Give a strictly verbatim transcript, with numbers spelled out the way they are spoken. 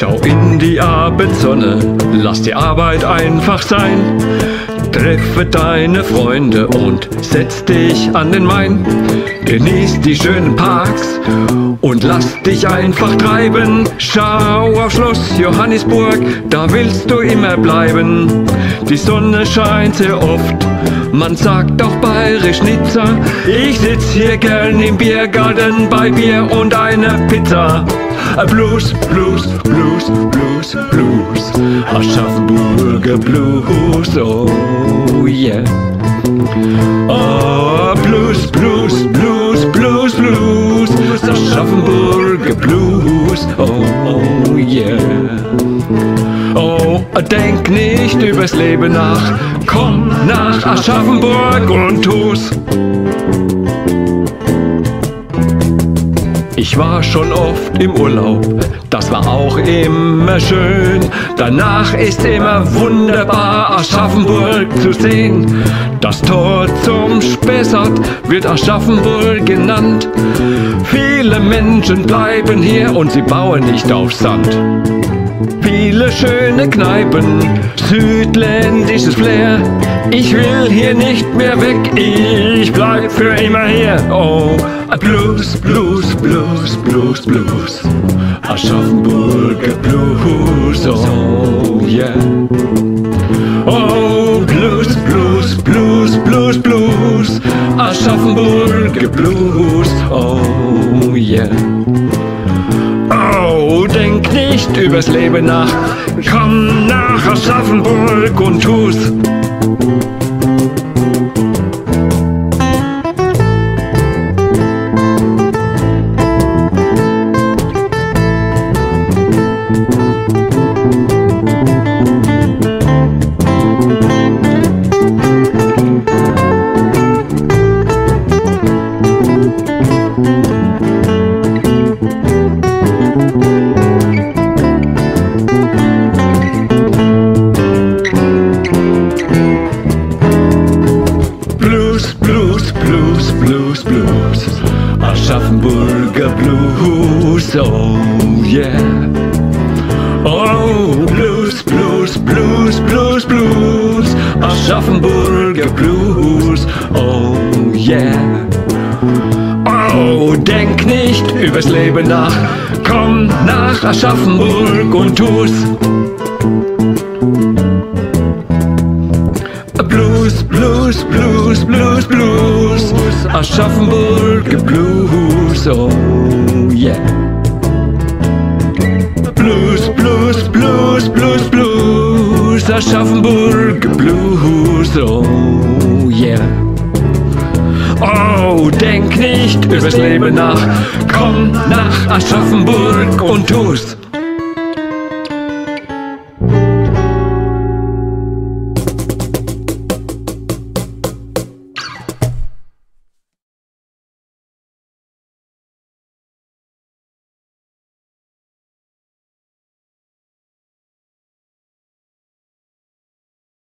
Schau in die Abendsonne, lass die Arbeit einfach sein. Treffe deine Freunde und setz dich an den Main. Genieß die schönen Parks und lass dich einfach treiben. Schau auf Schloss Johannisburg, da willst du immer bleiben. Die Sonne scheint sehr oft, man sagt auch bayerisch Nizza. Ich sitz hier gern im Biergarten bei Bier und einer Pizza. Blues, Blues, Blues, Blues, Blues, Aschaffenburger Blues, oh yeah. Oh, Blues, Blues, Blues, Blues, Blues, Aschaffenburger Blues, oh yeah. Oh, denk nicht übers Leben nach, komm nach Aschaffenburg und tu's. Ich war schon oft im Urlaub, das war auch immer schön. Danach ist immer wunderbar Aschaffenburg zu sehen. Das Tor zum Spessart wird Aschaffenburg genannt. Viele Menschen bleiben hier und sie bauen nicht auf Sand. Viele schöne Kneipen, südländisches Flair. Ich will hier nicht mehr weg, ich bleib für immer hier. Oh, Blues, Blues, Blues, Blues, Blues, Aschaffenburger Blues, oh yeah. Oh, Blues, Blues, Blues, Blues, Blues, Aschaffenburger Blues, oh yeah. Oh, denk nicht übers Leben nach, komm nach Aschaffenburg und tu's. Blues, Blues, Aschaffenburger Blues, oh yeah. Oh, Blues, Blues, Blues, Blues, Blues, Aschaffenburger Blues, oh yeah. Oh, denk nicht übers Leben nach, komm nach Aschaffenburg und tu's. Blues, Blues, Blues, Blues, Blues, Aschaffenburger Blues, oh yeah. Blues, Blues, Blues, Blues, Blues, Aschaffenburger Blues, oh yeah. Oh, denk nicht übers Leben nach, komm nach Aschaffenburg und tu's.